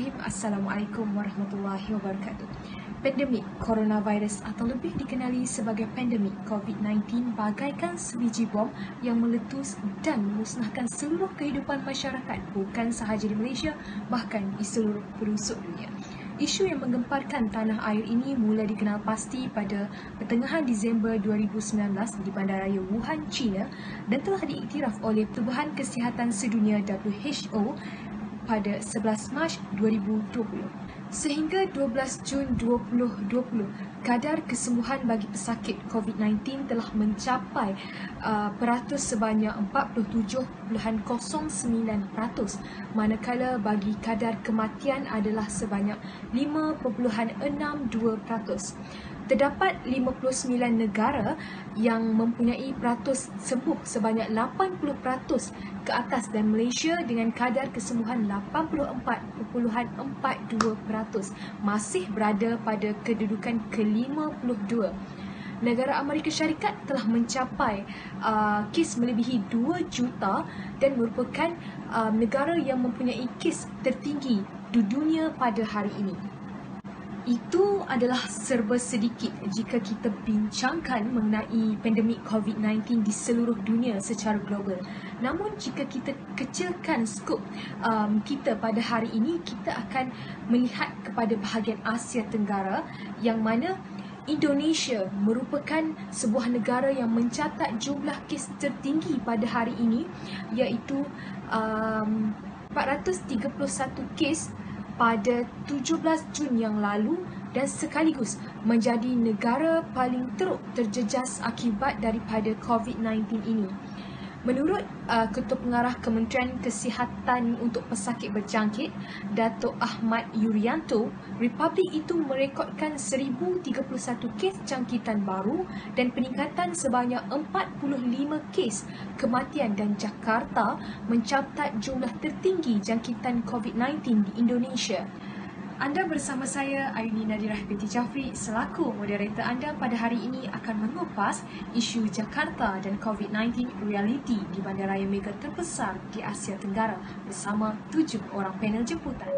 Bismillahirrahmanirrahim. Assalamualaikum warahmatullahi wabarakatuh. Pandemik coronavirus atau lebih dikenali sebagai pandemik COVID-19 bagaikan sebiji bom yang meletus dan memusnahkan seluruh kehidupan masyarakat bukan sahaja di Malaysia, bahkan di seluruh pelosok dunia. Isu yang menggemparkan tanah air ini mula dikenal pasti pada pertengahan Disember 2019 di Bandaraya Wuhan, China dan telah diiktiraf oleh Pertubuhan Kesihatan Sedunia WHO pada 11 Mac 2020. Sehingga 12 Jun 2020, kadar kesembuhan bagi pesakit COVID-19 telah mencapai peratus sebanyak 47.09%, manakala bagi kadar kematian adalah sebanyak 5.62%. Terdapat 59 negara yang mempunyai peratus sembuh sebanyak 80% ke atas dan Malaysia dengan kadar kesembuhan 84.42% masih berada pada kedudukan ke-52. Negara Amerika Syarikat telah mencapai kes melebihi 2 juta dan merupakan negara yang mempunyai kes tertinggi di dunia pada hari ini. Itu adalah serba sedikit jika kita bincangkan mengenai pandemik COVID-19 di seluruh dunia secara global. Namun jika kita kecilkan skop kita pada hari ini, kita akan melihat kepada bahagian Asia Tenggara yang mana Indonesia merupakan sebuah negara yang mencatat jumlah kes tertinggi pada hari ini, iaitu 431 kes pada 17 Jun yang lalu dan sekaligus menjadi negara paling teruk terjejas akibat daripada COVID-19 ini. Menurut Ketua Pengarah Kementerian Kesihatan untuk Pesakit Berjangkit, Datuk Ahmad Yuryanto, Republik itu merekodkan 1,031 kes jangkitan baru dan peningkatan sebanyak 45 kes kematian dan Jakarta mencatat jumlah tertinggi jangkitan COVID-19 di Indonesia. Anda bersama saya, Aini Nadirah binti Jafri, selaku moderator anda pada hari ini akan mengupas isu Jakarta dan COVID-19 realiti di bandaraya mega terbesar di Asia Tenggara bersama 7 orang panel jemputan.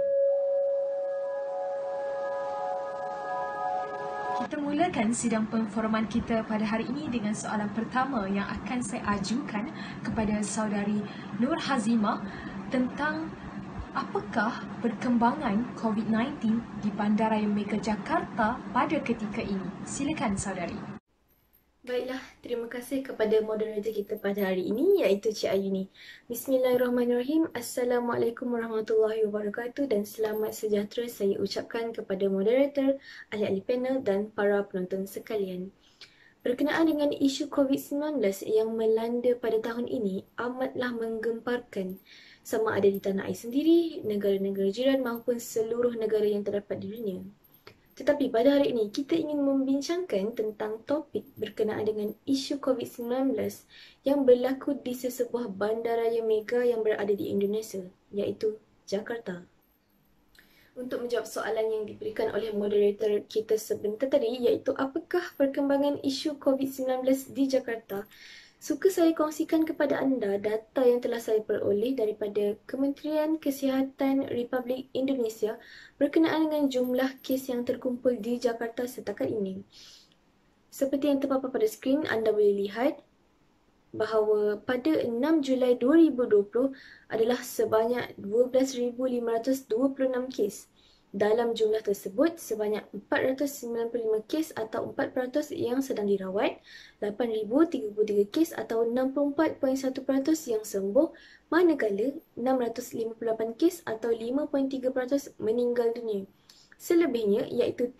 Kita mulakan sidang penforaman kita pada hari ini dengan soalan pertama yang akan saya ajukan kepada saudari Nur Hazimah tentang apakah perkembangan COVID-19 di Bandaraya Mega Jakarta pada ketika ini? Silakan saudari. Baiklah, terima kasih kepada moderator kita pada hari ini iaitu Cik Ayuni. Bismillahirrahmanirrahim. Assalamualaikum warahmatullahi wabarakatuh dan selamat sejahtera saya ucapkan kepada moderator, ahli-ahli panel dan para penonton sekalian. Berkenaan dengan isu COVID-19 yang melanda pada tahun ini amatlah menggemparkan, sama ada di tanah air sendiri, negara-negara jiran maupun seluruh negara yang terdapat di dunia. Tetapi pada hari ini kita ingin membincangkan tentang topik berkenaan dengan isu COVID-19 yang berlaku di sesebuah bandaraya mega yang berada di Indonesia, iaitu Jakarta. Untuk menjawab soalan yang diberikan oleh moderator kita sebentar tadi, iaitu apakah perkembangan isu COVID-19 di Jakarta, suka saya kongsikan kepada anda data yang telah saya peroleh daripada Kementerian Kesihatan Republik Indonesia berkenaan dengan jumlah kes yang terkumpul di Jakarta setakat ini. Seperti yang terpampang pada skrin, anda boleh lihat bahawa pada 6 Julai 2020 adalah sebanyak 12,526 kes. Dalam jumlah tersebut, sebanyak 495 kes atau 4% yang sedang dirawat, 8,033 kes atau 64.1% yang sembuh, manakala 658 kes atau 5.3% meninggal dunia. Selebihnya iaitu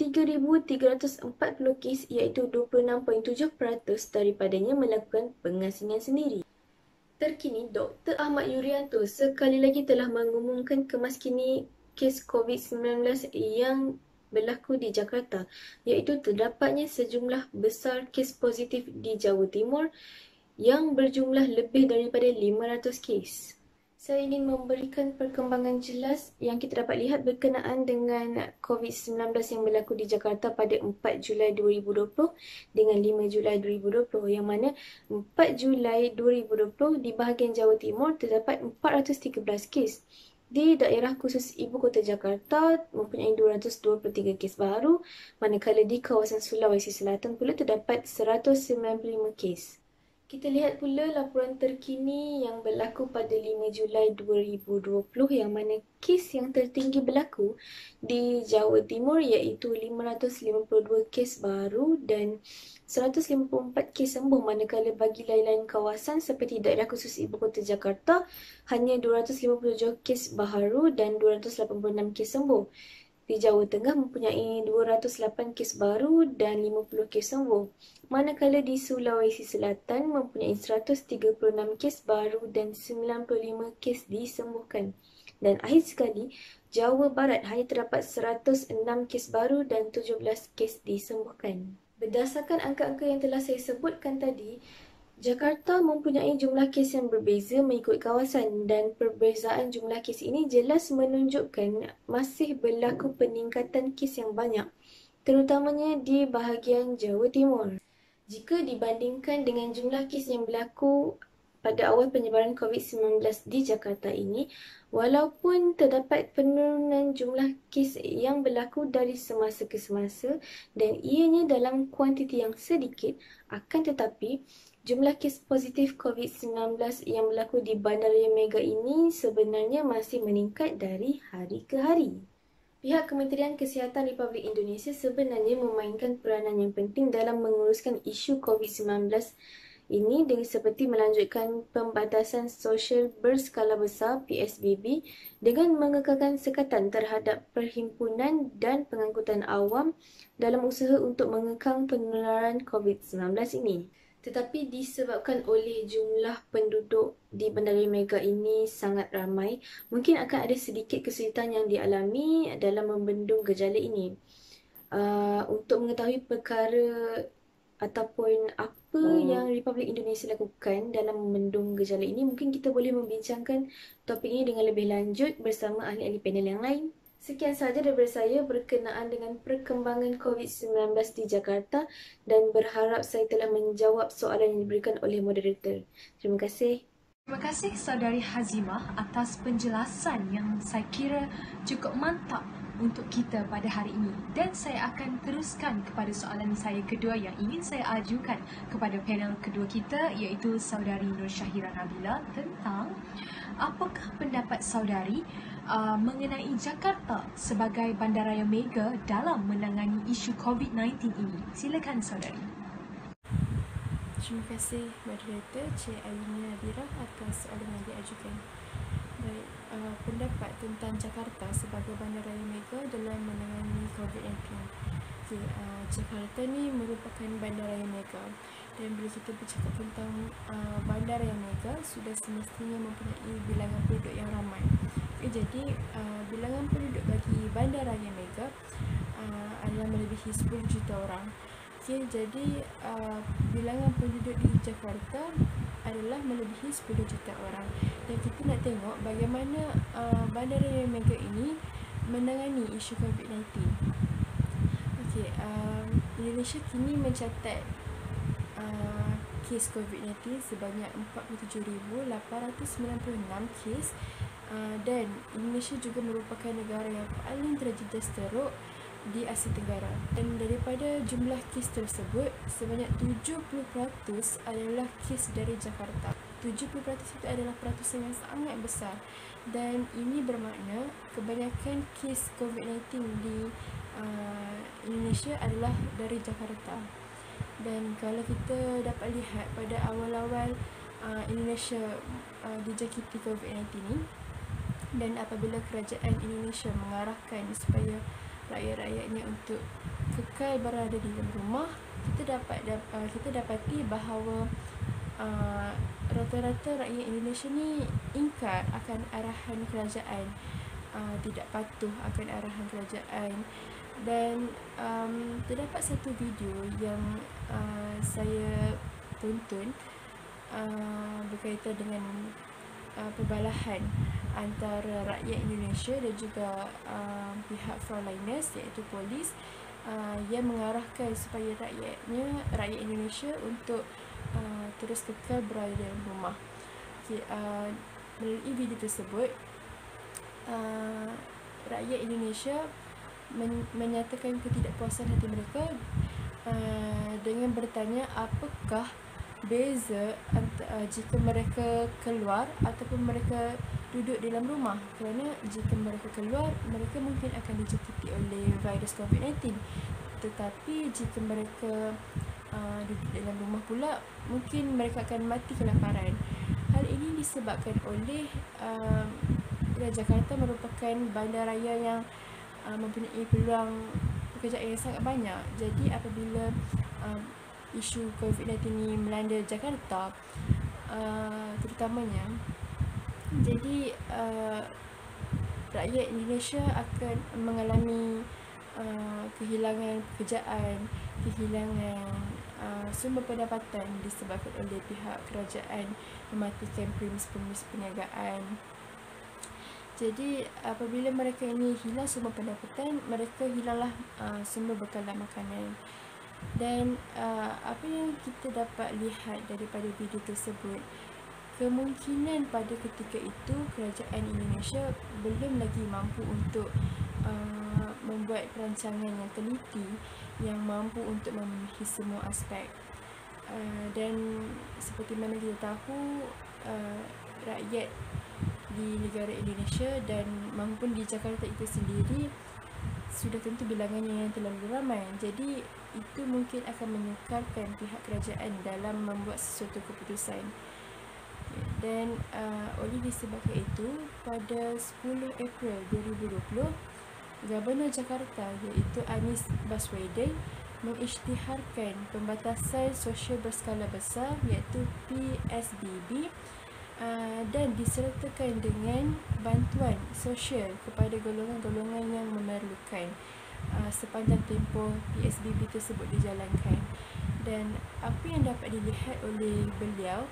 3,340 kes iaitu 26.7% daripadanya melakukan pengasingan sendiri. Terkini, Dr. Ahmad Yuryanto sekali lagi telah mengumumkan kemaskini kes COVID-19 yang berlaku di Jakarta, iaitu terdapatnya sejumlah besar kes positif di Jawa Timur yang berjumlah lebih daripada 500 kes. Saya ingin memberikan perkembangan jelas yang kita dapat lihat berkenaan dengan COVID-19 yang berlaku di Jakarta pada 4 Julai 2020 dengan 5 Julai 2020, yang mana 4 Julai 2020 di bahagian Jawa Timur terdapat 413 kes. Di daerah khusus Ibu Kota Jakarta mempunyai 223 kes baru, manakala di kawasan Sulawesi Selatan pula terdapat 195 kes. Kita lihat pula laporan terkini yang berlaku pada 5 Julai 2020 yang mana kes yang tertinggi berlaku di Jawa Timur iaitu 552 kes baru dan 154 kes sembuh, manakala bagi lain-lain kawasan seperti daerah khusus Ibu Kota Jakarta hanya 257 kes baru dan 286 kes sembuh. Di Jawa Tengah mempunyai 208 kes baru dan 50 kes sembuh. Manakala di Sulawesi Selatan mempunyai 136 kes baru dan 95 kes disembuhkan. Dan akhir sekali, Jawa Barat hanya terdapat 106 kes baru dan 17 kes disembuhkan. Berdasarkan angka-angka yang telah saya sebutkan tadi, Jakarta mempunyai jumlah kes yang berbeza mengikut kawasan dan perbezaan jumlah kes ini jelas menunjukkan masih berlaku peningkatan kes yang banyak, terutamanya di bahagian Jawa Timur. Jika dibandingkan dengan jumlah kes yang berlaku pada awal penyebaran COVID-19 di Jakarta ini, walaupun terdapat penurunan jumlah kes yang berlaku dari semasa ke semasa dan ianya dalam kuantiti yang sedikit, akan tetapi jumlah kes positif COVID-19 yang berlaku di Bandaraya Mega ini sebenarnya masih meningkat dari hari ke hari. Pihak Kementerian Kesihatan Republik Indonesia sebenarnya memainkan peranan yang penting dalam menguruskan isu COVID-19 ini dengan seperti melanjutkan pembatasan sosial berskala besar PSBB dengan mengekalkan sekatan terhadap perhimpunan dan pengangkutan awam dalam usaha untuk mengekang penularan COVID-19 ini. Tetapi disebabkan oleh jumlah penduduk di Bandaraya Mega ini sangat ramai, mungkin akan ada sedikit kesulitan yang dialami dalam membendung gejala ini. Untuk mengetahui perkara ataupun apa yang Republik Indonesia lakukan dalam membendung gejala ini, mungkin kita boleh membincangkan topik ini dengan lebih lanjut bersama ahli-ahli panel yang lain. Sekian sahaja daripada saya berkenaan dengan perkembangan COVID-19 di Jakarta dan berharap saya telah menjawab soalan yang diberikan oleh moderator. Terima kasih. Terima kasih Saudari Hazimah atas penjelasan yang saya kira cukup mantap untuk kita pada hari ini. Dan saya akan teruskan kepada soalan saya kedua yang ingin saya ajukan kepada panel kedua kita, iaitu Saudari Nur Syahira Nabila, tentang apakah pendapat saudari mengenai Jakarta sebagai bandaraya mega dalam menangani isu COVID-19 ini. Silakan saudari. Terima kasih moderator Cik Ayuni Nadira atas soalan yang diajukan. Baik, pendapat tentang Jakarta sebagai bandaraya mega dalam menangani COVID-19. Jakarta ni merupakan bandaraya mega, dan bila kita bercakap tentang bandaraya mega, sudah semestinya mempunyai bilangan penduduk yang ramai. Jadi bilangan penduduk bagi bandaraya mega adalah melebihi 10 juta orang. Jadi bilangan penduduk di Jakarta adalah melebihi 10 juta orang, dan kita nak tengok bagaimana bandaraya mega ini menangani isu COVID-19. Indonesia kini mencatat kes COVID-19 sebanyak 47,896 kes, dan Indonesia juga merupakan negara yang paling terjejas teruk di Asia Tenggara. Dan daripada jumlah kes tersebut, sebanyak 70% adalah kes dari Jakarta. 70% itu adalah peratusan yang sangat besar, dan ini bermakna kebanyakan kes COVID-19 di Indonesia adalah dari Jakarta. Dan kalau kita dapat lihat pada awal-awal Indonesia dijangkiti COVID-19 ini, dan apabila kerajaan Indonesia mengarahkan supaya rakyat-rakyatnya untuk kekal berada di dalam rumah, kita dapati bahawa rata-rata rakyat Indonesia ni ingkar akan arahan kerajaan, tidak patuh akan arahan kerajaan. Dan terdapat satu video yang saya tonton berkaitan dengan perbalahan antara rakyat Indonesia dan juga pihak frontliners iaitu polis yang mengarahkan supaya rakyat Indonesia untuk terus kekal berada dalam rumah. Melalui video tersebut, rakyat Indonesia menyatakan ketidakpuasan hati mereka dengan bertanya apakah beza jika mereka keluar ataupun mereka duduk dalam rumah, kerana jika mereka keluar mereka mungkin akan dijangkiti oleh virus COVID-19, tetapi jika mereka duduk dalam rumah pula mungkin mereka akan mati kelaparan. Hal ini disebabkan oleh Jakarta merupakan bandaraya yang mempunyai peluang pekerjaan yang sangat banyak. Jadi apabila isu COVID-19 ini melanda Jakarta terutamanya, jadi rakyat Indonesia akan mengalami kehilangan pekerjaan, kehilangan sumber pendapatan disebabkan oleh pihak kerajaan mematikan premis-premis perniagaan. Jadi apabila mereka ini hilang sumber pendapatan, mereka hilanglah sumber bekalan makanan. Dan apa yang kita dapat lihat daripada video tersebut, kemungkinan pada ketika itu kerajaan Indonesia belum lagi mampu untuk membuat perancangan yang teliti yang mampu untuk memenuhi semua aspek. Dan seperti mana kita tahu, rakyat di negara Indonesia dan maupun di Jakarta itu sendiri sudah tentu bilangannya yang terlalu ramai. Jadi itu mungkin akan menyukarkan pihak kerajaan dalam membuat sesuatu keputusan. Dan oleh disebabkan itu, pada 10 April 2020, Gubernur Jakarta iaitu Anies Baswedan mengisytiharkan pembatasan sosial berskala besar iaitu PSBB dan disertakan dengan bantuan sosial kepada golongan-golongan yang memerlukan sepanjang tempoh PSBB tersebut dijalankan. Dan apa yang dapat dilihat oleh beliau,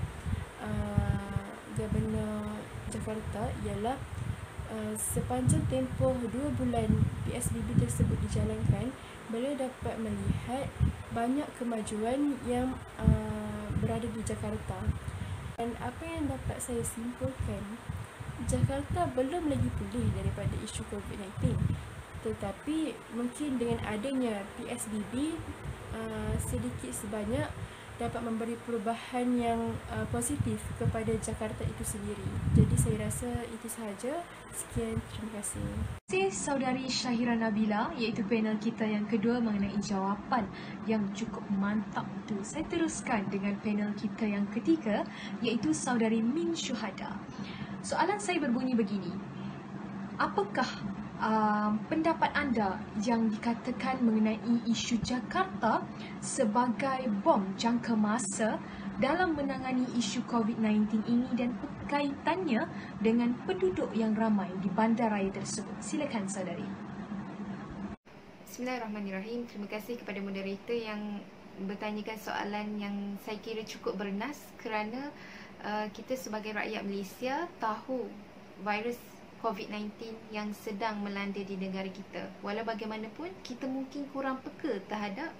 Gubernur Jakarta, ialah sepanjang tempoh 2 bulan PSBB tersebut dijalankan, beliau dapat melihat banyak kemajuan yang berada di Jakarta. Dan apa yang dapat saya simpulkan, Jakarta belum lagi pulih daripada isu COVID-19, tetapi mungkin dengan adanya PSBB sedikit sebanyak dapat memberi perubahan yang positif kepada Jakarta itu sendiri. Jadi saya rasa itu sahaja. Sekian, terima kasih. Terima kasih saudari Syahira Nabila, iaitu panel kita yang kedua mengenai jawapan yang cukup mantap itu. Saya teruskan dengan panel kita yang ketiga, iaitu saudari Min Syuhada. Soalan saya berbunyi begini. Apakah pendapat anda yang dikatakan mengenai isu Jakarta sebagai bom jangka masa dalam menangani isu COVID-19 ini dan kaitannya dengan penduduk yang ramai di bandaraya tersebut? Silakan saudari. Bismillahirrahmanirrahim. Terima kasih kepada moderator yang bertanyakan soalan yang saya kira cukup bernas, kerana kita sebagai rakyat Malaysia tahu virus COVID-19 yang sedang melanda di negara kita. Walau bagaimanapun, kita mungkin kurang peka terhadap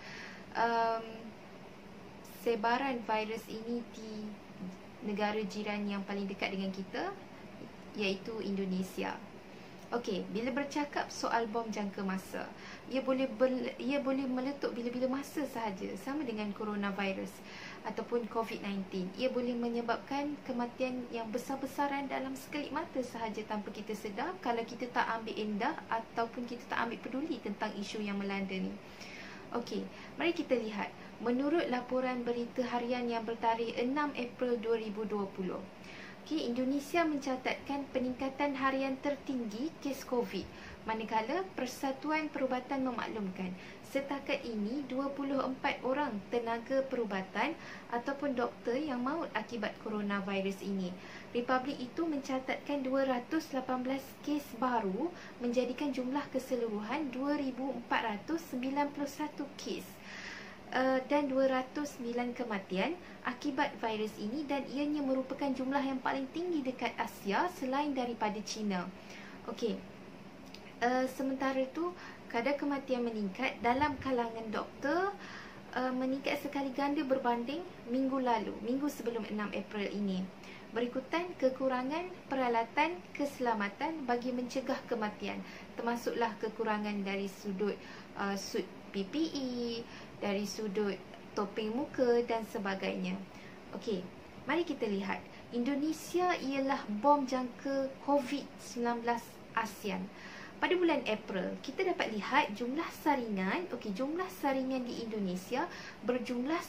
sebaran virus ini di negara jiran yang paling dekat dengan kita, iaitu Indonesia. Okey, bila bercakap soal bom jangka masa, ia boleh meletup bila-bila masa sahaja, sama dengan coronavirus ataupun COVID-19. Ia boleh menyebabkan kematian yang besar-besaran dalam sekelip mata sahaja tanpa kita sedar, kalau kita tak ambil endah ataupun kita tak ambil peduli tentang isu yang melanda ni. Okey, mari kita lihat. Menurut laporan berita harian yang bertarikh 6 April 2020, Indonesia mencatatkan peningkatan harian tertinggi kes COVID, manakala Persatuan Perubatan memaklumkan setakat ini 24 orang tenaga perubatan ataupun doktor yang maut akibat coronavirus ini. Republik itu mencatatkan 218 kes baru, menjadikan jumlah keseluruhan 2,491 kes. Dan 209 kematian akibat virus ini, dan ianya merupakan jumlah yang paling tinggi dekat Asia selain daripada China. Okey. Sementara itu, kadar kematian meningkat dalam kalangan doktor, meningkat sekali ganda berbanding minggu lalu, minggu sebelum 6 April ini. Berikutan kekurangan peralatan keselamatan bagi mencegah kematian, termasuklah kekurangan dari sudut suit PPE, dari sudut topeng muka dan sebagainya. Okey, mari kita lihat. Indonesia ialah bom jangka COVID-19 ASEAN. Pada bulan April, kita dapat lihat jumlah saringan, jumlah saringan di Indonesia berjumlah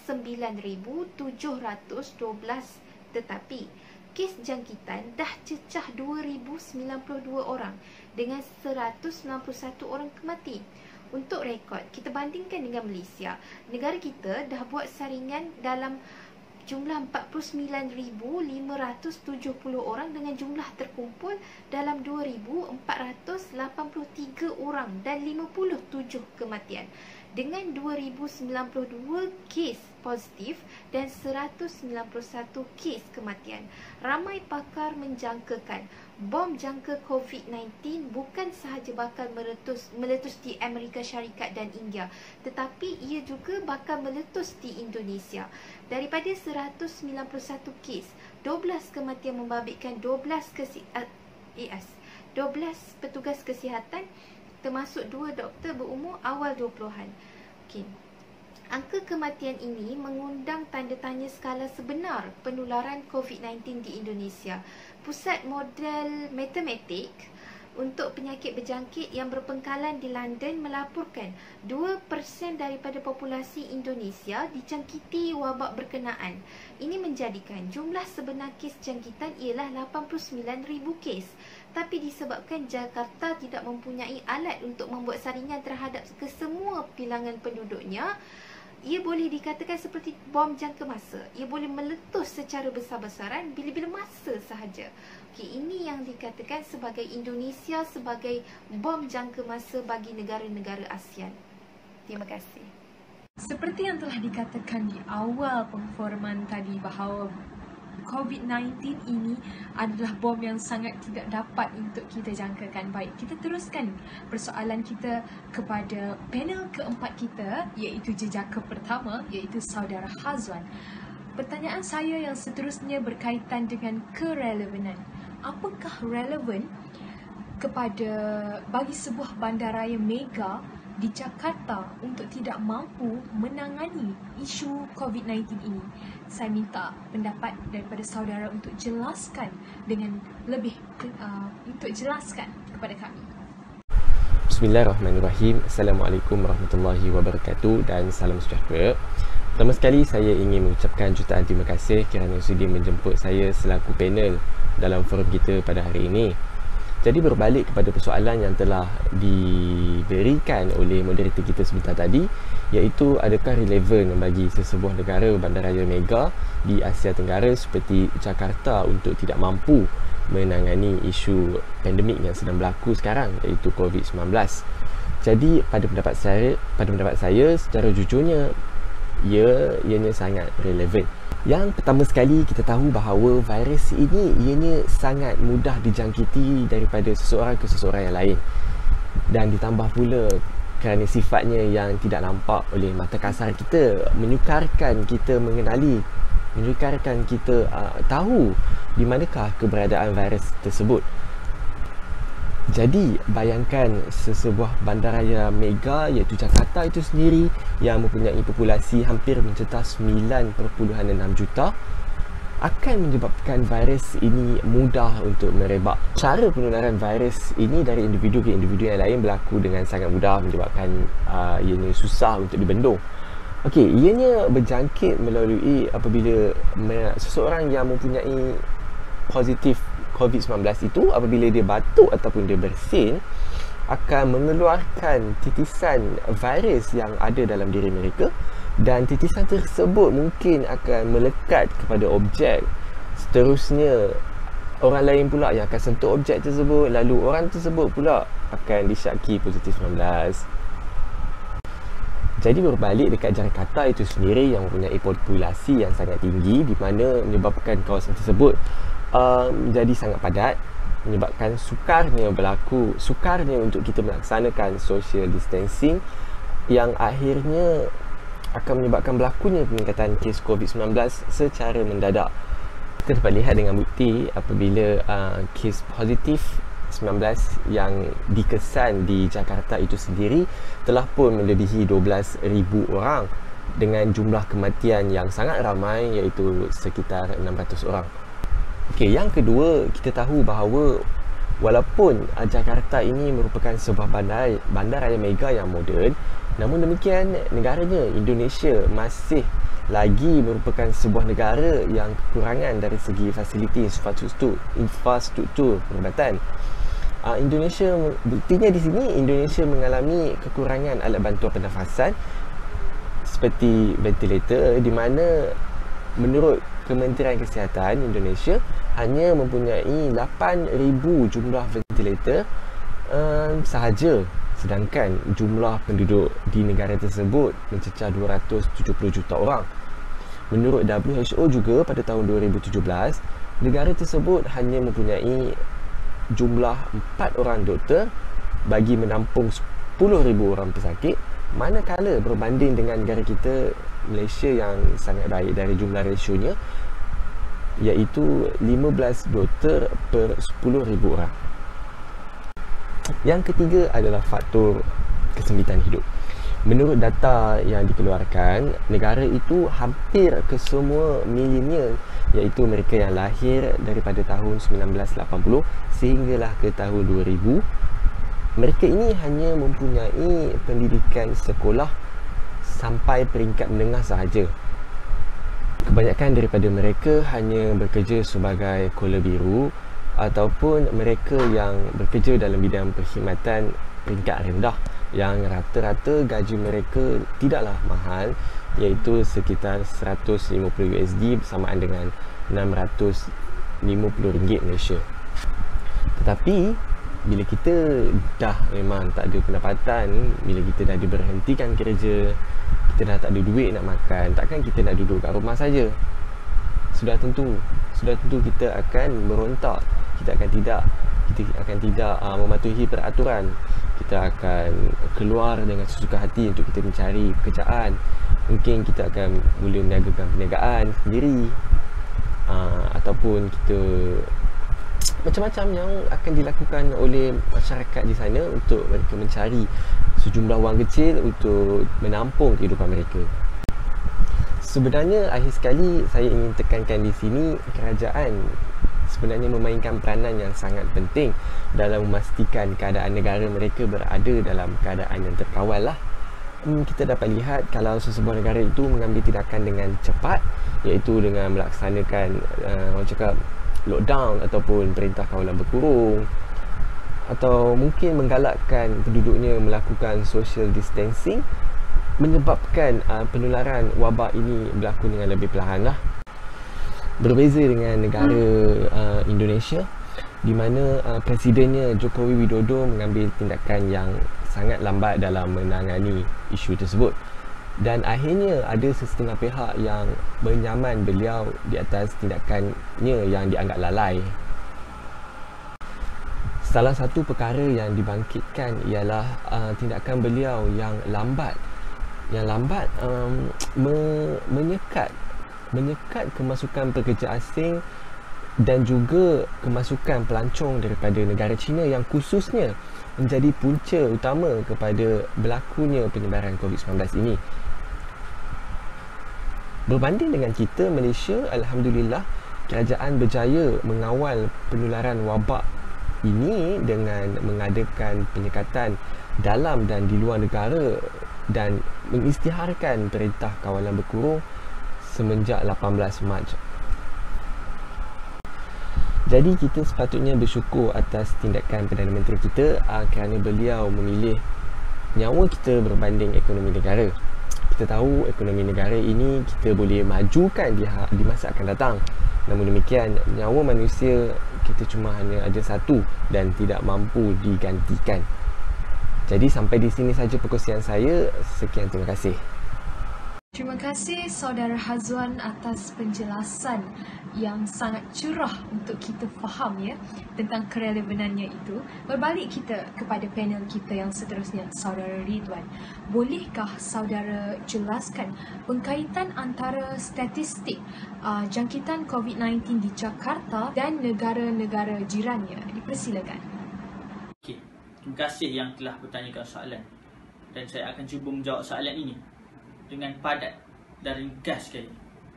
9,712, tetapi kes jangkitan dah cecah 2,092 orang dengan 191 orang mati. Untuk rekod, kita bandingkan dengan Malaysia. Negara kita dah buat saringan dalam jumlah 49,570 orang dengan jumlah terkumpul dalam 2,483 orang dan 57 kematian. Dengan 2,092 kes positif dan 191 kes kematian. Ramai pakar menjangkakan bom jangka COVID-19 bukan sahaja bakal meletus di Amerika Syarikat dan India, tetapi ia juga bakal meletus di Indonesia. Daripada 191 kes, 12 kematian membabitkan 12 petugas kesihatan, termasuk 2 doktor berumur awal 20-an. Okey. Angka kematian ini mengundang tanda tanya skala sebenar penularan COVID-19 di Indonesia. Pusat Model Matematik untuk penyakit berjangkit yang berpengkalan di London melaporkan 2% daripada populasi Indonesia dijangkiti wabak berkenaan. Ini menjadikan jumlah sebenar kes jangkitan ialah 89,000 kes. Tapi disebabkan Jakarta tidak mempunyai alat untuk membuat saringan terhadap kesemua bilangan penduduknya, ia boleh dikatakan seperti bom jangka masa. Ia boleh meletus secara besar-besaran bila-bila masa sahaja. Okey, ini yang dikatakan sebagai Indonesia sebagai bom jangka masa bagi negara-negara ASEAN. Terima kasih. Seperti yang telah dikatakan di awal pemforaman tadi bahawa COVID-19 ini adalah bom yang sangat tidak dapat untuk kita jangkakan. Baik, kita teruskan persoalan kita kepada panel keempat kita, iaitu jejaka pertama, iaitu saudara Hazwan. Pertanyaan saya yang seterusnya berkaitan dengan kerelevanan. Apakah relevan bagi sebuah bandaraya mega di Jakarta untuk tidak mampu menangani isu COVID-19 ini? Saya minta pendapat daripada saudara untuk jelaskan dengan lebih untuk jelaskan kepada kami. Bismillahirrahmanirrahim. Assalamualaikum warahmatullahi wabarakatuh dan salam sejahtera. Pertama sekali saya ingin mengucapkan jutaan terima kasih kerana sudi menjemput saya selaku panel dalam forum kita pada hari ini. Jadi berbalik kepada persoalan yang telah diberikan oleh moderator kita sebentar tadi, iaitu adakah relevan bagi sesebuah negara bandaraya mega di Asia Tenggara seperti Jakarta untuk tidak mampu menangani isu pandemik yang sedang berlaku sekarang, iaitu COVID-19. Jadi pada pendapat saya secara jujurnya ianya sangat relevan. Yang pertama sekali, kita tahu bahawa virus ini ianya sangat mudah dijangkiti daripada seseorang ke seseorang yang lain. Dan ditambah pula kerana sifatnya yang tidak nampak oleh mata kasar kita, menyukarkan kita mengenali, menyukarkan kita tahu di manakah keberadaan virus tersebut. Jadi bayangkan sesebuah bandaraya mega iaitu Jakarta itu sendiri yang mempunyai populasi hampir mencetas 9.6 juta akan menyebabkan virus ini mudah untuk merebak. Cara penularan virus ini dari individu ke individu yang lain berlaku dengan sangat mudah, menyebabkan ianya susah untuk dibendung. Okey, ianya berjangkit melalui apabila seseorang yang mempunyai positif COVID-19 itu apabila dia batuk ataupun dia bersin akan mengeluarkan titisan virus yang ada dalam diri mereka, dan titisan tersebut mungkin akan melekat kepada objek. Seterusnya orang lain pula yang akan sentuh objek tersebut, lalu orang tersebut pula akan disyaki positif 19. Jadi berbalik dekat Jakarta itu sendiri yang mempunyai populasi yang sangat tinggi, di mana menyebabkan kawasan tersebut menjadi sangat padat, menyebabkan sukarnya untuk kita melaksanakan social distancing yang akhirnya akan menyebabkan berlakunya peningkatan kes COVID-19 secara mendadak. Kita dapat lihat dengan bukti apabila kes positif 19 yang dikesan di Jakarta itu sendiri telah pun melebihi 12,000 orang dengan jumlah kematian yang sangat ramai iaitu sekitar 600 orang. Okey, yang kedua, kita tahu bahawa walaupun Jakarta ini merupakan sebuah bandaraya mega yang moden, namun demikian negaranya Indonesia masih lagi merupakan sebuah negara yang kekurangan dari segi fasiliti infrastruktur perubatan. Indonesia, buktinya di sini Indonesia mengalami kekurangan alat bantuan pernafasan seperti ventilator, di mana menurut Kementerian Kesihatan Indonesia hanya mempunyai 8,000 jumlah ventilator sahaja, sedangkan jumlah penduduk di negara tersebut mencecah 270 juta orang. Menurut WHO juga pada tahun 2017, negara tersebut hanya mempunyai jumlah 4 orang doktor bagi menampung 10,000 orang pesakit, manakala berbanding dengan negara kita Malaysia yang sangat baik dari jumlah rasionya, iaitu 15 doktor per 10,000 orang. Yang ketiga adalah faktor kesempitan hidup. Menurut data yang dikeluarkan, negara itu hampir kesemua milenial, iaitu mereka yang lahir daripada tahun 1980 sehinggalah ke tahun 2000, mereka ini hanya mempunyai pendidikan sekolah sampai peringkat menengah sahaja. Kebanyakan daripada mereka hanya bekerja sebagai kola biru ataupun mereka yang bekerja dalam bidang perkhidmatan peringkat rendah yang rata-rata gaji mereka tidaklah mahal, iaitu sekitar 150 USD bersamaan dengan RM650 Malaysia. Tetapi bila kita dah memang tak ada pendapatan, bila kita dah diberhentikan kerja, kita dah tak ada duit nak makan, takkan kita nak duduk kat rumah saja. Sudah tentu kita akan merontak. Kita akan tidak mematuhi peraturan. Kita akan keluar dengan sesuka hati untuk kita mencari pekerjaan. Mungkin kita akan mula meniagakan perniagaan sendiri, ataupun kita macam-macam yang akan dilakukan oleh masyarakat di sana untuk mereka mencari sejumlah wang kecil untuk menampung kehidupan mereka. Sebenarnya akhir sekali saya ingin tekankan di sini, kerajaan sebenarnya memainkan peranan yang sangat penting dalam memastikan keadaan negara mereka berada dalam keadaan yang terkawal lah. Kita dapat lihat kalau sesebuah negara itu mengambil tindakan dengan cepat, iaitu dengan melaksanakan orang cakap lockdown ataupun perintah kawalan berkurung, atau mungkin menggalakkan penduduknya melakukan social distancing, menyebabkan penularan wabak ini berlaku dengan lebih perlahan lah. Berbeza dengan negara Indonesia, di mana presidennya Jokowi Widodo mengambil tindakan yang sangat lambat dalam menangani isu tersebut, dan akhirnya ada sesetengah pihak yang menyaman beliau di atas tindakannya yang dianggap lalai. Salah satu perkara yang dibangkitkan ialah tindakan beliau yang lambat menyekat kemasukan pekerja asing dan juga kemasukan pelancong daripada negara China yang khususnya menjadi punca utama kepada berlakunya penyebaran COVID-19 ini. Berbanding dengan kita, Malaysia, alhamdulillah, kerajaan berjaya mengawal penularan wabak ini dengan mengadakan penyekatan dalam dan di luar negara dan mengisytiharkan perintah kawalan berkurung semenjak 18 Mac. Jadi kita sepatutnya bersyukur atas tindakan Perdana Menteri kita kerana beliau memilih nyawa kita berbanding ekonomi negara. Kita tahu ekonomi negara ini kita boleh majukan di masa akan datang. Namun demikian, nyawa manusia kita cuma hanya ada satu dan tidak mampu digantikan. Jadi sampai di sini saja perkongsian saya. Sekian, terima kasih. Terima kasih Saudara Hazwan atas penjelasan yang sangat cerah untuk kita faham ya tentang kerelevanannya itu. Berbalik kita kepada panel kita yang seterusnya, Saudara Ridwan. Bolehkah saudara jelaskan pengkaitan antara statistik jangkitan COVID-19 di Jakarta dan negara-negara jirannya? Dipersilakan. Okey, terima kasih yang telah bertanyakan soalan. Dan saya akan cuba menjawab soalan ini dengan padat dan ringkas sekali.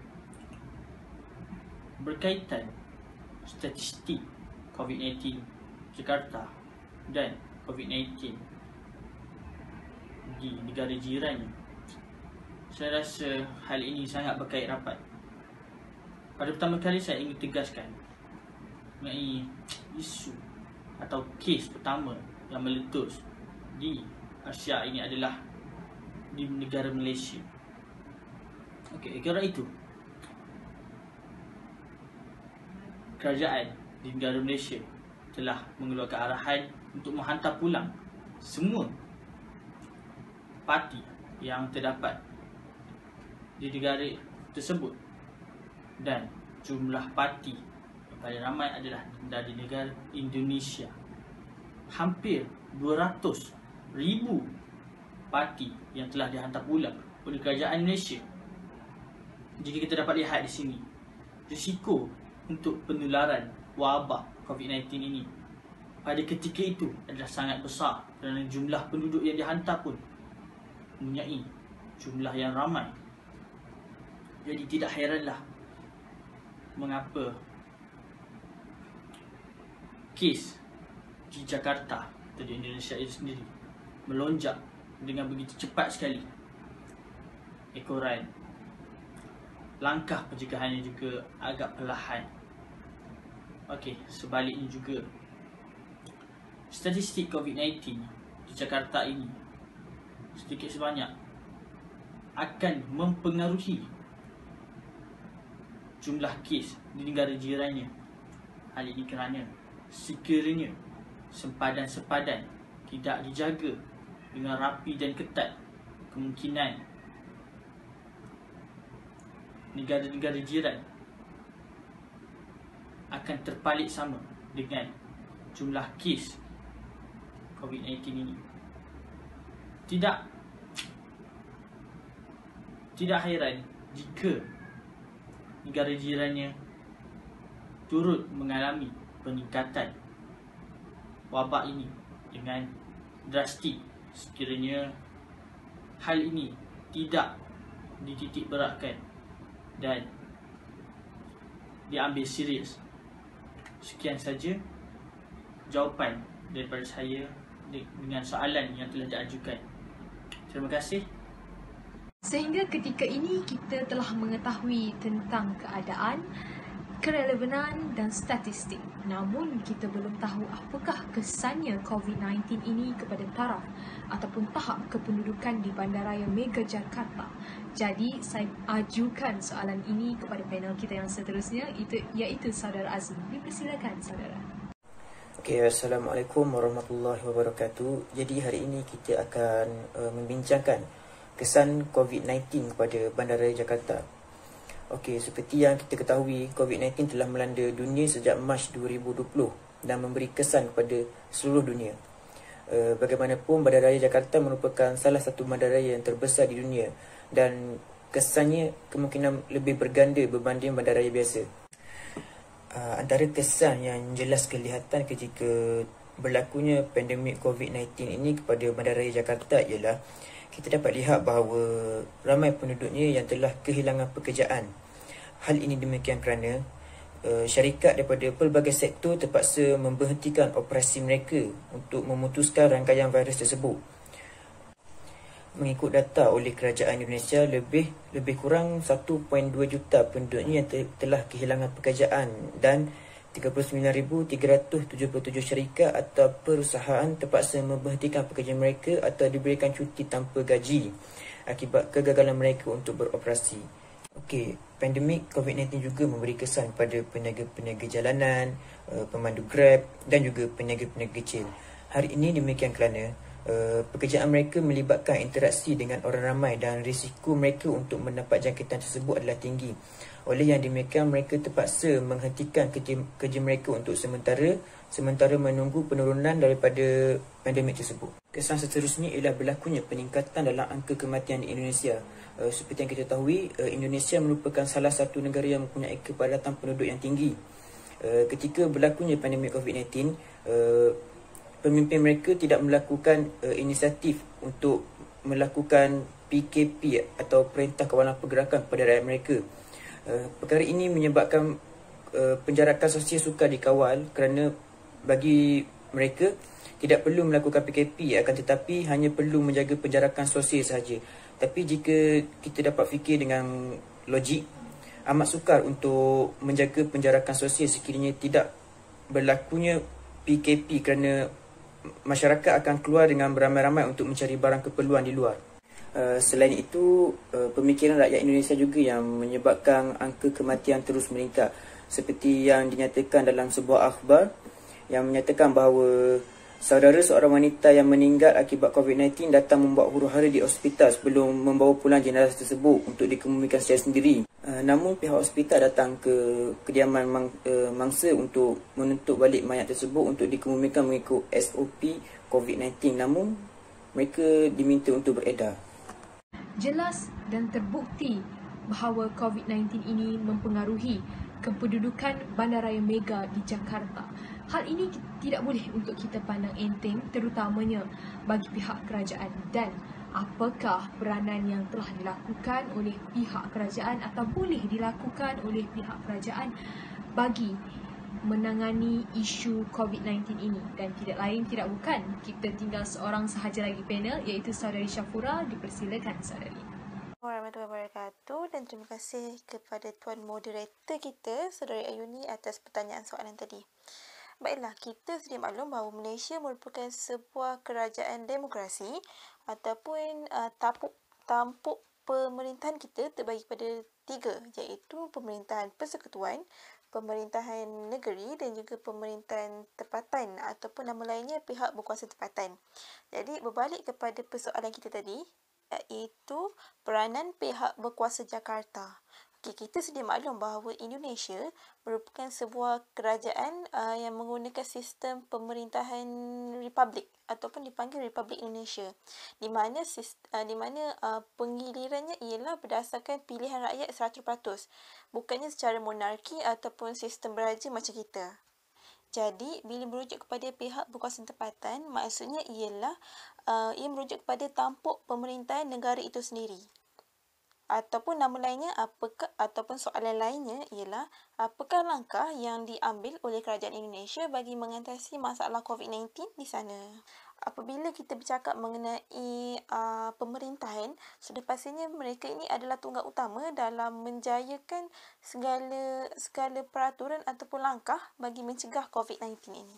Berkaitan statistik COVID-19 Jakarta dan COVID-19 di negara jiran, saya rasa hal ini sangat berkait rapat. Pada pertama kali saya ingin tegaskan mengenai isu atau kes pertama yang meletus di Asia ini adalah di negara Malaysia. Okey, kerana itu kerajaan di negara Malaysia telah mengeluarkan arahan untuk menghantar pulang semua parti yang terdapat di negara tersebut, dan jumlah parti yang paling ramai adalah dari negara Indonesia. Hampir 200,000 parti yang telah dihantar pulang oleh kerajaan Malaysia. Jika kita dapat lihat di sini, risiko untuk penularan wabak COVID-19 ini pada ketika itu adalah sangat besar kerana jumlah penduduk yang dihantar pun mempunyai jumlah yang ramai. Jadi tidak heranlah mengapa kes di Jakarta atau di Indonesia itu sendiri melonjak dengan begitu cepat sekali. Ekoran langkah pencegahannya juga agak perlahan. Okey, sebaliknya juga statistik COVID-19 di Jakarta ini sedikit sebanyak akan mempengaruhi jumlah kes di negara jirannya. Hal ini kerana sekiranya sempadan-sempadan tidak dijaga dengan rapi dan ketat, kemungkinan negara-negara jiran akan terpalit sama dengan jumlah kes COVID-19 ini. Tidak heran jika negara jirannya turut mengalami peningkatan wabak ini dengan drastik sekiranya hal ini tidak dititik beratkan dan diambil serius. Sekian saja jawapan daripada saya dengan soalan yang telah diajukan. Terima kasih. Sehingga ketika ini kita telah mengetahui tentang keadaan, kerelevanan dan statistik. Namun kita belum tahu apakah kesannya COVID-19 ini kepada taraf ataupun tahap kependudukan di Bandaraya Mega Jakarta. Jadi saya ajukan soalan ini kepada panel kita yang seterusnya, iaitu Saudara Azmi. Dipersilakan saudara. Okay, Assalamualaikum warahmatullahi wabarakatuh. Jadi hari ini kita akan membincangkan kesan COVID-19 kepada Bandaraya Jakarta. Okey, seperti yang kita ketahui, COVID-19 telah melanda dunia sejak Mac 2020 dan memberi kesan kepada seluruh dunia. Bagaimanapun, Bandaraya Jakarta merupakan salah satu bandaraya yang terbesar di dunia dan kesannya kemungkinan lebih berganda berbanding bandaraya biasa. Antara kesan yang jelas kelihatan ketika berlakunya pandemik COVID-19 ini kepada Bandaraya Jakarta ialah kita dapat lihat bahawa ramai penduduknya yang telah kehilangan pekerjaan. Hal ini demikian kerana syarikat daripada pelbagai sektor terpaksa memberhentikan operasi mereka untuk memutuskan rangkaian virus tersebut. Mengikut data oleh Kerajaan Indonesia, lebih kurang 1.2 juta penduduknya yang telah kehilangan pekerjaan dan 39,377 syarikat atau perusahaan terpaksa memberhentikan pekerja mereka atau diberikan cuti tanpa gaji akibat kegagalan mereka untuk beroperasi. Okey, pandemik COVID-19 juga memberi kesan pada peniaga-peniaga jalanan, pemandu Grab dan juga peniaga-peniaga kecil. Hari ini demikian kerana Pekerjaan mereka melibatkan interaksi dengan orang ramai dan risiko mereka untuk mendapat jangkitan tersebut adalah tinggi. Oleh yang demikian, mereka terpaksa menghentikan kerja mereka untuk sementara menunggu penurunan daripada pandemik tersebut. Kesan seterusnya ialah berlakunya peningkatan dalam angka kematian di Indonesia. Seperti yang kita tahu, Indonesia merupakan salah satu negara yang mempunyai kepadatan penduduk yang tinggi. Ketika berlakunya pandemik COVID-19, pemimpin mereka tidak melakukan inisiatif untuk melakukan PKP atau Perintah Kawalan Pergerakan kepada rakyat mereka. Perkara ini menyebabkan penjarakan sosial sukar dikawal kerana bagi mereka tidak perlu melakukan PKP, akan tetapi hanya perlu menjaga penjarakan sosial sahaja. Tapi jika kita dapat fikir dengan logik, amat sukar untuk menjaga penjarakan sosial sekiranya tidak berlakunya PKP kerana masyarakat akan keluar dengan beramai-ramai untuk mencari barang keperluan di luar. Selain itu, pemikiran rakyat Indonesia juga yang menyebabkan angka kematian terus meningkat. Seperti yang dinyatakan dalam sebuah akhbar yang menyatakan bahawa saudara seorang wanita yang meninggal akibat COVID-19 datang membuat huru-hara di hospital sebelum membawa pulang jenazah tersebut untuk dikemumikan secara sendiri. Namun pihak hospital datang ke kediaman mangsa untuk menuntut balik mayat tersebut untuk dikemumikan mengikut SOP COVID-19. Namun mereka diminta untuk beredar. Jelas dan terbukti bahawa COVID-19 ini mempengaruhi kependudukan bandaraya mega di Jakarta. Hal ini tidak boleh untuk kita pandang enteng, terutamanya bagi pihak kerajaan. Dan apakah peranan yang telah dilakukan oleh pihak kerajaan atau boleh dilakukan oleh pihak kerajaan bagi menangani isu COVID-19 ini? Dan tidak lain tidak bukan, kita tinggal seorang sahaja lagi panel, iaitu Saudari Syafura. Dipersilakan Saudari. Warahmatullahi wabarakatuh, dan terima kasih kepada tuan moderator kita, Saudari Ayuni, atas pertanyaan soalan tadi. Baiklah, kita sedia maklum bahawa Malaysia merupakan sebuah kerajaan demokrasi ataupun tampuk pemerintahan kita terbagi pada 3, iaitu pemerintahan persekutuan, pemerintahan negeri dan juga pemerintahan tempatan ataupun nama lainnya pihak berkuasa tempatan. Jadi berbalik kepada persoalan kita tadi, iaitu peranan pihak berkuasa Jakarta. Kita sedia maklum bahawa Indonesia merupakan sebuah kerajaan yang menggunakan sistem pemerintahan republik ataupun dipanggil Republik Indonesia, di mana penggilirannya ialah berdasarkan pilihan rakyat 100%, bukannya secara monarki ataupun sistem beraja macam kita. Jadi, bila merujuk kepada pihak berkuasa tempatan, maksudnya ialah ia merujuk kepada tampuk pemerintahan negara itu sendiri. Ataupun nama lainnya, ataupun soalan lainnya ialah apakah langkah yang diambil oleh kerajaan Indonesia bagi mengatasi masalah COVID-19 di sana. Apabila kita bercakap mengenai pemerintahan, sudah pastinya mereka ini adalah tunggak utama dalam menjayakan segala peraturan ataupun langkah bagi mencegah COVID-19 ini.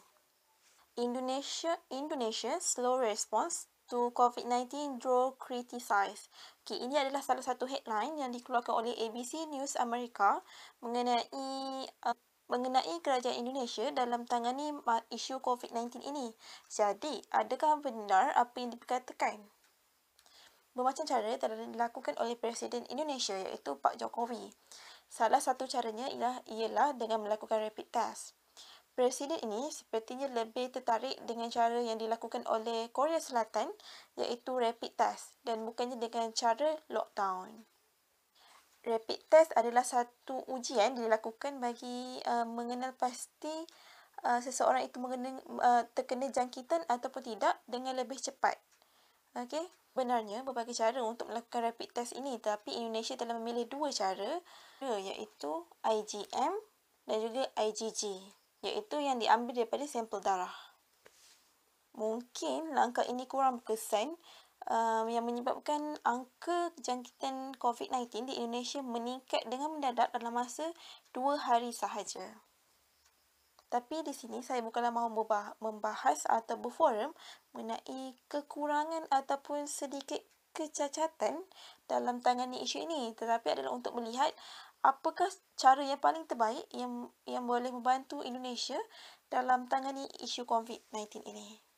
Indonesia slow response to COVID-19 draw criticized. Ini adalah salah satu headline yang dikeluarkan oleh ABC News Amerika mengenai kerajaan Indonesia dalam tangani isu COVID-19 ini. Jadi, adakah benar apa yang dikatakan? Bermacam cara telah dilakukan oleh Presiden Indonesia, iaitu Pak Jokowi. Salah satu caranya ialah dengan melakukan rapid test. Presiden ini sepertinya lebih tertarik dengan cara yang dilakukan oleh Korea Selatan, iaitu rapid test, dan bukannya dengan cara lockdown. Rapid test adalah satu ujian dilakukan bagi mengenal pasti seseorang itu terkena jangkitan ataupun tidak dengan lebih cepat. Okey, benarnya berbagai cara untuk melakukan rapid test ini, tapi Indonesia telah memilih 2 cara, iaitu IgM dan juga IgG, iaitu yang diambil daripada sampel darah. Mungkin langkah ini kurang berkesan yang menyebabkan angka jangkitan COVID-19 di Indonesia meningkat dengan mendadak dalam masa 2 hari sahaja. Tapi di sini saya bukanlah mahu membahas atau berforum mengenai kekurangan ataupun sedikit kecacatan dalam tangani isu ini, tetapi adalah untuk melihat apakah cara yang paling terbaik yang boleh membantu Indonesia dalam tangani isu COVID-19 ini.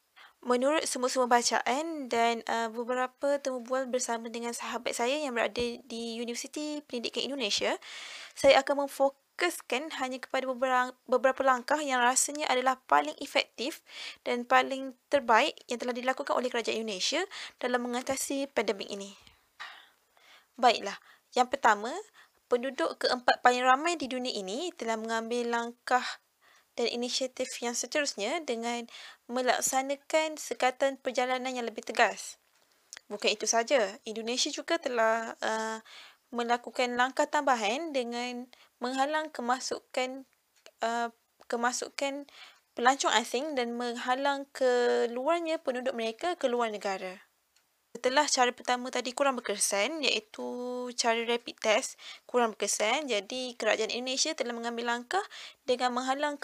Menurut semua-semua bacaan dan beberapa temu bual bersama dengan sahabat saya yang berada di Universiti Pendidikan Indonesia, saya akan memfokuskan hanya kepada beberapa langkah yang rasanya adalah paling efektif dan paling terbaik yang telah dilakukan oleh kerajaan Indonesia dalam mengatasi pandemik ini. Baiklah, yang pertama, penduduk keempat paling ramai di dunia ini telah mengambil langkah dan inisiatif yang seterusnya dengan melaksanakan sekatan perjalanan yang lebih tegas. Bukan itu saja, Indonesia juga telah melakukan langkah tambahan dengan menghalang kemasukan pelancong asing dan menghalang keluarnya penduduk mereka ke luar negara. Setelah cara pertama tadi kurang berkesan, iaitu cara rapid test kurang berkesan, jadi kerajaan Indonesia telah mengambil langkah dengan menghalang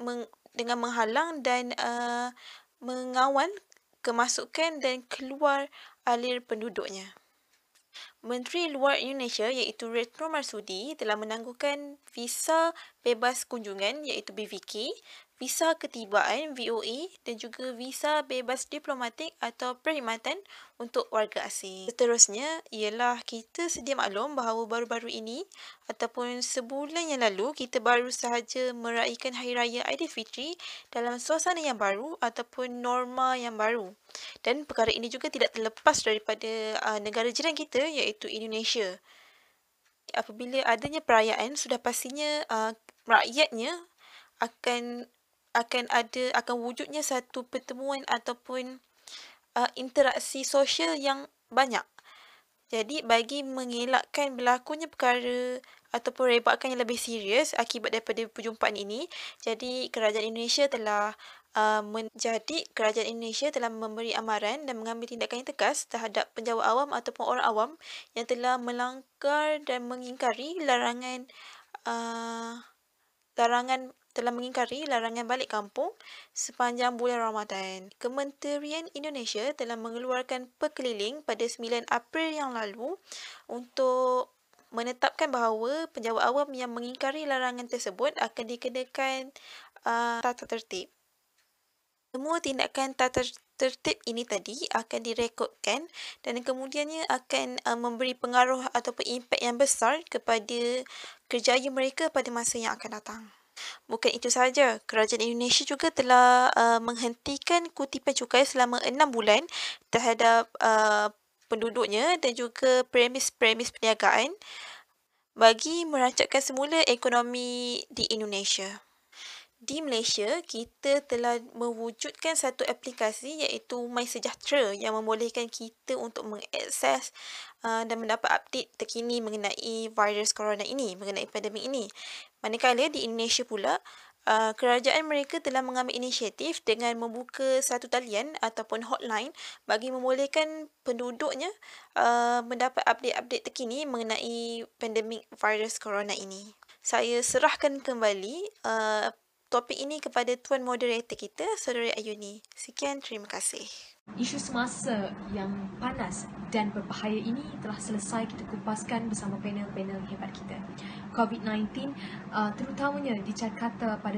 dan mengawal kemasukan dan keluar alir penduduknya. Menteri Luar Indonesia iaitu Retno Marsudi telah menangguhkan visa bebas kunjungan iaitu BVK, visa ketibaan VOA dan juga visa bebas diplomatik atau perkhidmatan untuk warga asing. Seterusnya ialah kita sedia maklum bahawa baru-baru ini ataupun sebulan yang lalu kita baru sahaja meraihkan Hari Raya Aidilfitri dalam suasana yang baru ataupun norma yang baru. Dan perkara ini juga tidak terlepas daripada negara jiran kita iaitu Indonesia. Apabila adanya perayaan, sudah pastinya rakyatnya akan wujudnya satu pertemuan ataupun interaksi sosial yang banyak. Jadi bagi mengelakkan berlakunya perkara ataupun rebakkan yang lebih serius akibat daripada perjumpaan ini, jadi kerajaan Indonesia telah memberi amaran dan mengambil tindakan yang tegas terhadap penjawat awam ataupun orang awam yang telah melanggar dan mengingkari larangan balik kampung sepanjang bulan Ramadan. Kementerian Indonesia telah mengeluarkan perkeliling pada 9 April yang lalu untuk menetapkan bahawa penjawat awam yang mengingkari larangan tersebut akan dikenakan tata tertib. Semua tindakan tata tertib ini tadi akan direkodkan dan kemudiannya akan memberi pengaruh ataupun impak yang besar kepada kerjaya mereka pada masa yang akan datang. Bukan itu sahaja, kerajaan Indonesia juga telah menghentikan kutipan cukai selama 6 bulan terhadap penduduknya dan juga premis-premis perniagaan bagi merancangkan semula ekonomi di Indonesia. Di Malaysia, kita telah mewujudkan satu aplikasi iaitu MySejahtera yang membolehkan kita untuk mengakses dan mendapat update terkini mengenai virus corona ini, mengenai pandemik ini. Manakala di Indonesia pula, kerajaan mereka telah mengambil inisiatif dengan membuka satu talian ataupun hotline bagi membolehkan penduduknya mendapat update-update terkini mengenai pandemik virus corona ini. Saya serahkan kembali topik ini kepada Tuan Moderator kita, Saudara Ayuni. Sekian, terima kasih. Isu semasa yang panas dan berbahaya ini telah selesai kita kupaskan bersama panel-panel hebat kita. COVID-19 terutamanya di Jakarta pada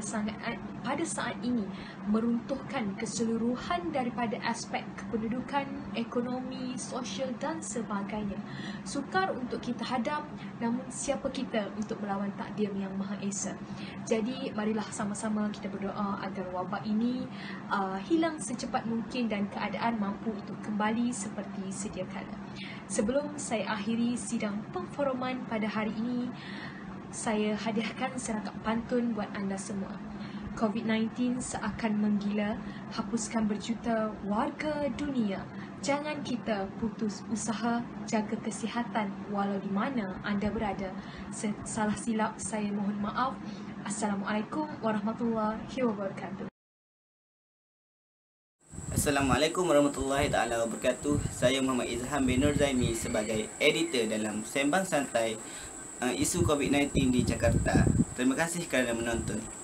saat ini meruntuhkan keseluruhan daripada aspek kependudukan, ekonomi, sosial dan sebagainya. Sukar untuk kita hadam, namun siapa kita untuk melawan takdir yang Maha Esa. Jadi marilah sama-sama kita berdoa agar wabak ini hilang secepat mungkin dan keadaan mampu untuk kembali seperti sedia kala. Sebelum saya akhiri sidang pemforuman pada hari ini, saya hadiahkan serangkap pantun buat anda semua. COVID-19 seakan menggila, hapuskan berjuta warga dunia. Jangan kita putus usaha, jaga kesihatan walau di mana anda berada. Salah silap saya mohon maaf. Assalamualaikum warahmatullahi wabarakatuh. Assalamualaikum warahmatullahi taala wabarakatuh. Saya Muhammad Izham bin Nur Zaimi sebagai editor dalam Sembang Santai isu COVID-19 di Jakarta. Terima kasih kerana menonton.